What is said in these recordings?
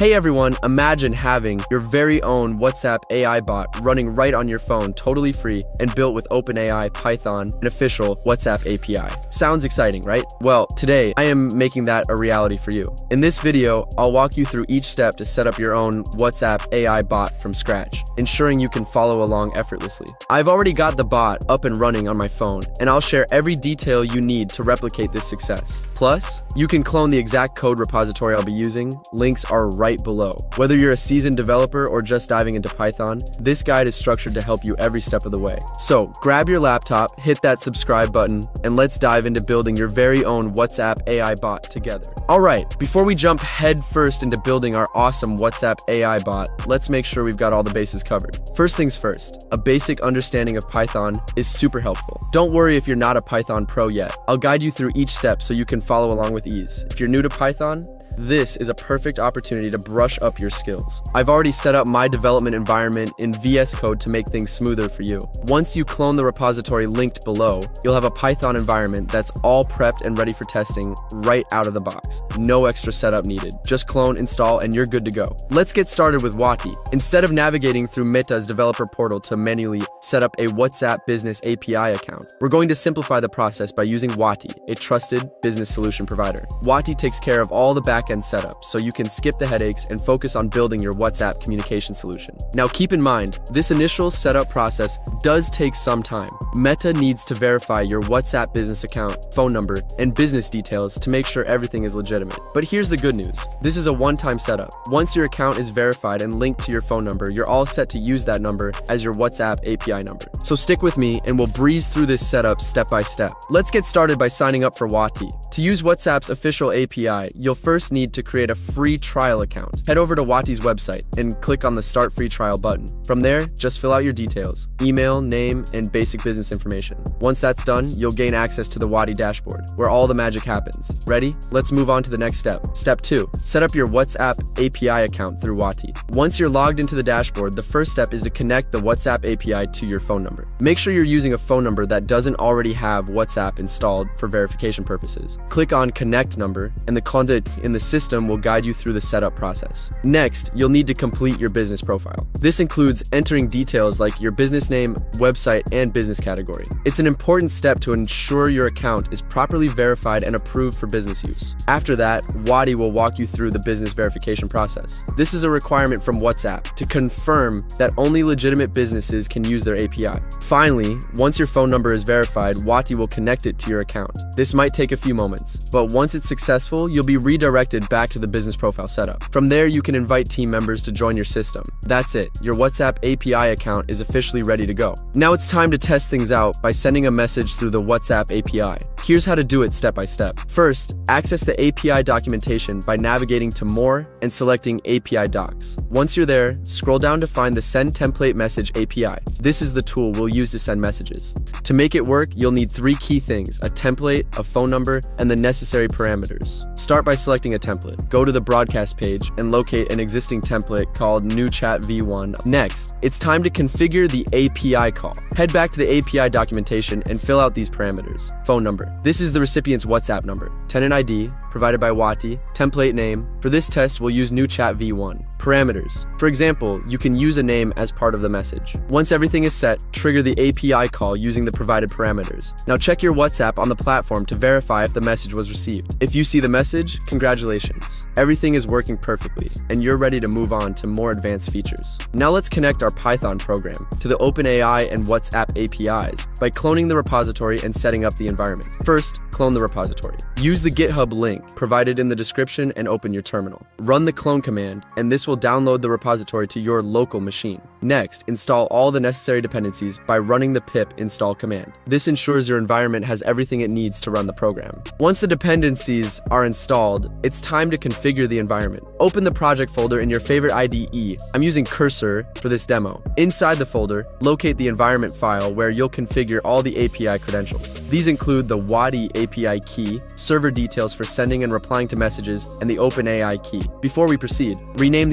Hey everyone, imagine having your very own WhatsApp AI bot running right on your phone, totally free and built with OpenAI, Python, and official WhatsApp API. Sounds exciting, right? Well, today I am making that a reality for you. In this video, I'll walk you through each step to set up your own WhatsApp AI bot from scratch, ensuring you can follow along effortlessly. I've already got the bot up and running on my phone, and I'll share every detail you need to replicate this success. Plus, you can clone the exact code repository I'll be using. Links are right below. Whether you're a seasoned developer or just diving into Python, this guide is structured to help you every step of the way. So grab your laptop, hit that subscribe button, and let's dive into building your very own WhatsApp AI bot together. Alright, before we jump head first into building our awesome WhatsApp AI bot, let's make sure we've got all the bases covered. First things first, a basic understanding of Python is super helpful. Don't worry if you're not a Python pro yet. I'll guide you through each step so you can follow along with ease. If you're new to Python, this is a perfect opportunity to brush up your skills. I've already set up my development environment in VS Code to make things smoother for you. Once you clone the repository linked below, you'll have a Python environment that's all prepped and ready for testing right out of the box. No extra setup needed. Just clone, install, and you're good to go. Let's get started with Wati. Instead of navigating through Meta's developer portal to manually set up a WhatsApp business API account, we're going to simplify the process by using Wati, a trusted business solution provider. Wati takes care of all the backend setup, so you can skip the headaches and focus on building your WhatsApp communication solution. Now keep in mind, this initial setup process does take some time. Meta needs to verify your WhatsApp business account, phone number, and business details to make sure everything is legitimate. But here's the good news. This is a one-time setup. Once your account is verified and linked to your phone number, you're all set to use that number as your WhatsApp API number. So stick with me and we'll breeze through this setup step by step. Let's get started by signing up for Wati. To use WhatsApp's official API, you'll first need to create a free trial account. Head over to Wati's website and click on the Start Free Trial button. From there, just fill out your details, email, name, and basic business information. Once that's done, you'll gain access to the Wati dashboard, where all the magic happens. Ready? Let's move on to the next step. Step 2. Set up your WhatsApp API account through Wati. Once you're logged into the dashboard, the first step is to connect the WhatsApp API to your phone number. Make sure you're using a phone number that doesn't already have WhatsApp installed for verification purposes. Click on Connect Number, and the content in the system will guide you through the setup process. Next, you'll need to complete your business profile. This includes entering details like your business name, website, and business category. It's an important step to ensure your account is properly verified and approved for business use. After that, Wati will walk you through the business verification process. This is a requirement from WhatsApp to confirm that only legitimate businesses can use their API. Finally, once your phone number is verified, Wati will connect it to your account. This might take a few moments, but once it's successful, you'll be redirected back to the business profile setup. From there, you can invite team members to join your system. That's it. Your WhatsApp API account is officially ready to go. Now it's time to test things out by sending a message through the WhatsApp API. Here's how to do it step by step. First, access the API documentation by navigating to More and selecting API Docs. Once you're there, scroll down to find the Send Template Message API. This is the tool we'll use to send messages. To make it work, you'll need 3 key things: a template, a phone number, and the necessary parameters. Start by selecting a template. Go to the broadcast page and locate an existing template called New Chat V1. Next, it's time to configure the API call. Head back to the API documentation and fill out these parameters. Phone number. This is the recipient's WhatsApp number. Tenant ID, provided by Wati. Template name. For this test, we'll use New Chat V1. Parameters. For example, you can use a name as part of the message. Once everything is set, trigger the API call using the provided parameters. Now check your WhatsApp on the platform to verify if the message was received. If you see the message, congratulations. Everything is working perfectly, and you're ready to move on to more advanced features. Now let's connect our Python program to the OpenAI and WhatsApp APIs by cloning the repository and setting up the environment. First, clone the repository. Use the GitHub link provided in the description and open your terminal. Run the clone command, and this will download the repository to your local machine. Next, install all the necessary dependencies by running the pip install command. This ensures your environment has everything it needs to run the program. Once the dependencies are installed, it's time to configure the environment. Open the project folder in your favorite IDE. I'm using Cursor for this demo. Inside the folder, locate the environment file where you'll configure all the API credentials. These include the Wati API key, server details for sending and replying to messages, and the OpenAI key. Before we proceed, rename the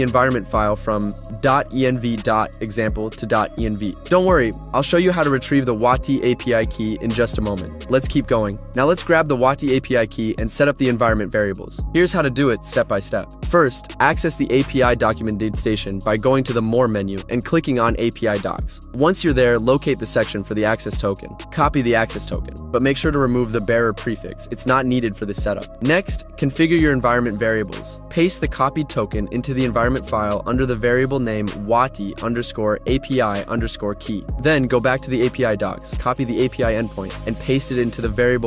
environment file from .env.example to .env. Don't worry, I'll show you how to retrieve the Wati API key in just a moment. Let's keep going. Now let's grab the Wati API key and set up the environment variables. Here's how to do it step by step. First, access the API documentation by going to the More menu and clicking on API Docs. Once you're there, locate the section for the access token. Copy the access token, but make sure to remove the bearer prefix. It's not needed for this setup. Next, configure your environment variables. Paste the copied token into the environment file under the variable name Wati_API_key. Then go back to the API docs, copy the API endpoint, and paste it into the variable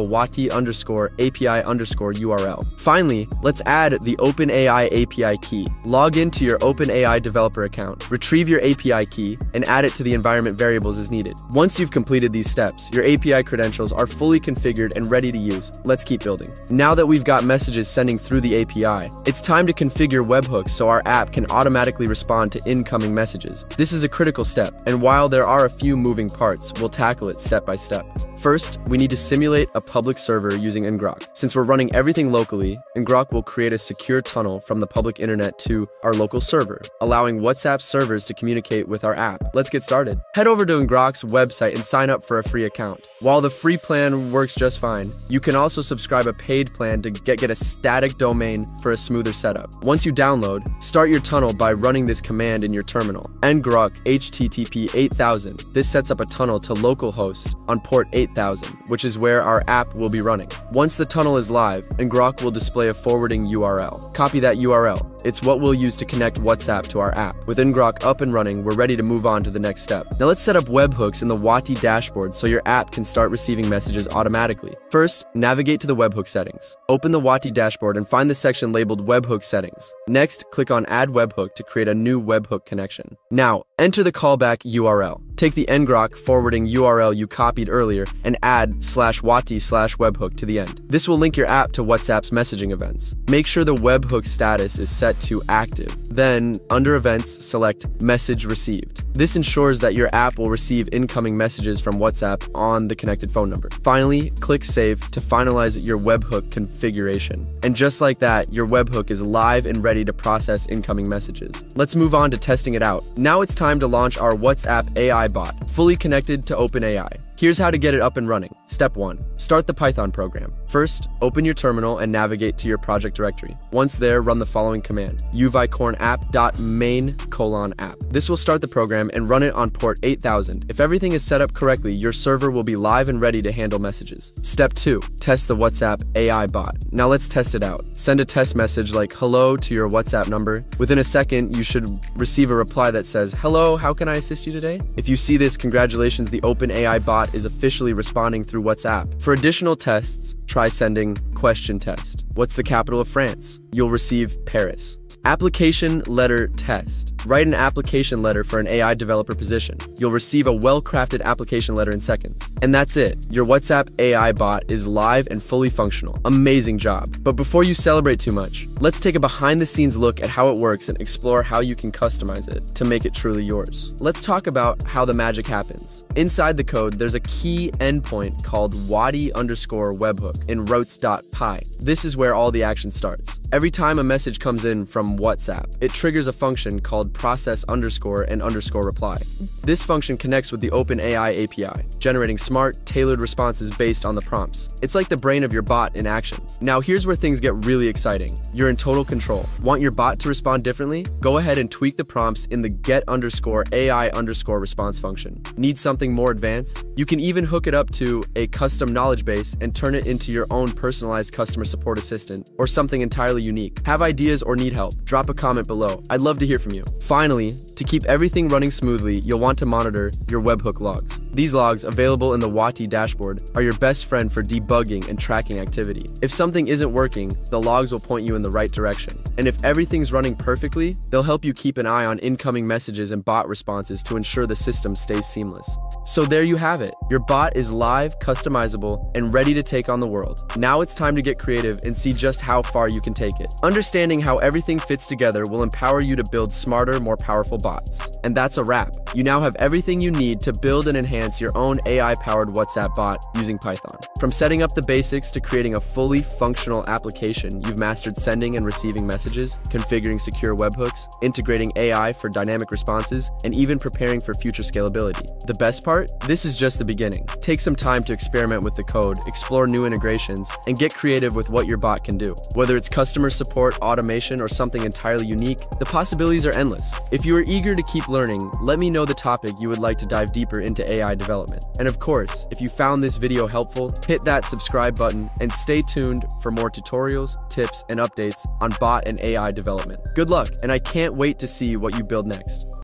Wati_API_URL. Finally, let's add the OpenAI API key. Log into your OpenAI developer account, retrieve your API key, and add it to the environment variables as needed. Once you've completed these steps, your API credentials are fully configured and ready to use. Let's keep building. Now that we've got messages sending through the API, it's time to configure webhooks so our app can automatically respond to incoming messages. This is a critical step, and while there are a few moving parts, we'll tackle it step by step. First, we need to simulate a public server using ngrok. Since we're running everything locally, ngrok will create a secure tunnel from the public internet to our local server, allowing WhatsApp servers to communicate with our app. Let's get started. Head over to ngrok's website and sign up for a free account. While the free plan works just fine, you can also subscribe a paid plan to get a static domain for a smoother setup. Once you download, start your tunnel by running this command in your terminal. ngrok http 8000. This sets up a tunnel to localhost on port 8000, which is where our app will be running. Once the tunnel is live, ngrok will display a forwarding URL. Copy that URL. It's what we'll use to connect WhatsApp to our app. With ngrok up and running, we're ready to move on to the next step. Now let's set up webhooks in the Wati dashboard so your app can start receiving messages automatically. First, navigate to the webhook settings. Open the Wati dashboard and find the section labeled Webhook Settings. Next, click on Add Webhook to create a new webhook connection. Now, enter the callback URL. Take the ngrok forwarding URL you copied earlier and add /wati/webhook to the end. This will link your app to WhatsApp's messaging events. Make sure the webhook status is set to active. Then, under Events, select Message Received. This ensures that your app will receive incoming messages from WhatsApp on the connected phone number. Finally, click Save to finalize your webhook configuration. And just like that, your webhook is live and ready to process incoming messages. Let's move on to testing it out. Now it's time to launch our WhatsApp AI bot, fully connected to OpenAI. Here's how to get it up and running. Step 1. Start the Python program. First, open your terminal and navigate to your project directory. Once there, run the following command: uvicornapp.main:\app. This will start the program and run it on port 8000. If everything is set up correctly, your server will be live and ready to handle messages. Step 2. Test the WhatsApp AI bot. Now let's test it out. Send a test message like hello to your WhatsApp number. Within a second, you should receive a reply that says, "Hello, how can I assist you today?" If you see this, congratulations, the OpenAI bot is officially responding through WhatsApp. For additional tests, try sending question test. What's the capital of France? You'll receive Paris. Application letter test. Write an application letter for an AI developer position. You'll receive a well-crafted application letter in seconds. And that's it. Your WhatsApp AI bot is live and fully functional. Amazing job. But before you celebrate too much, let's take a behind-the-scenes look at how it works and explore how you can customize it to make it truly yours. Let's talk about how the magic happens. Inside the code, there's a key endpoint called Wati_webhook in routes.py. This is where all the action starts. Every time a message comes in from WhatsApp, it triggers a function called process_and_reply. This function connects with the OpenAI API, generating smart, tailored responses based on the prompts. It's like the brain of your bot in action. Now here's where things get really exciting. You're in total control. Want your bot to respond differently? Go ahead and tweak the prompts in the get_AI_response function. Need something more advanced? You can even hook it up to a custom knowledge base and turn it into your own personalized customer support assistant or something entirely unique. Have ideas or need help? Drop a comment below. I'd love to hear from you. Finally, to keep everything running smoothly, you'll want to monitor your webhook logs. These logs, available in the Wati dashboard, are your best friend for debugging and tracking activity. If something isn't working, the logs will point you in the right direction. And if everything's running perfectly, they'll help you keep an eye on incoming messages and bot responses to ensure the system stays seamless. So there you have it. Your bot is live, customizable, and ready to take on the world. Now it's time to get creative and see just how far you can take it. Understanding how everything fits together will empower you to build smarter, more powerful bots. And that's a wrap. You now have everything you need to build and enhance your own AI-powered WhatsApp bot using Python. From setting up the basics to creating a fully functional application, you've mastered sending and receiving messages, configuring secure webhooks, integrating AI for dynamic responses, and even preparing for future scalability. The best part? This is just the beginning. Take some time to experiment with the code, explore new integrations, and get creative with what your bot can do. Whether it's customer support, automation, or something entirely unique, the possibilities are endless. If you are eager to keep learning, let me know the topic you would like to dive deeper into AI development. And of course, if you found this video helpful, hit that subscribe button and stay tuned for more tutorials, tips, and updates on bot and AI development. Good luck, and I can't wait to see what you build next.